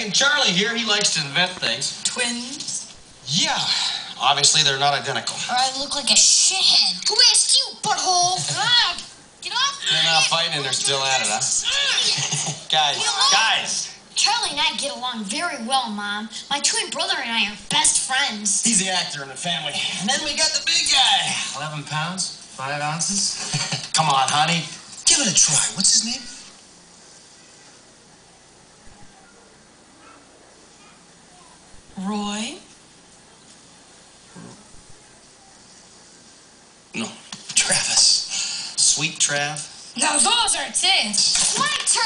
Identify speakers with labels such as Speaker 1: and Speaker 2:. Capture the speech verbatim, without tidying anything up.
Speaker 1: and Charlie here, he likes to invent things.
Speaker 2: Twins?
Speaker 1: Yeah. Obviously, they're not identical.
Speaker 3: Or I look like a shithead. Who asked you, butthole? Ah, get off.
Speaker 1: They're not fighting and they're still at it, huh? Guys, guys.
Speaker 3: Charlie and I get along very well, Mom. My twin brother and I are best friends.
Speaker 1: He's the actor in the family. And then we got the big guy.
Speaker 4: Eleven pounds, five ounces.
Speaker 1: Come on, honey. Give it a try. What's his name?
Speaker 2: Roy?
Speaker 1: No, Travis. Sweet Trav.
Speaker 2: Now those are tits.
Speaker 3: My turn.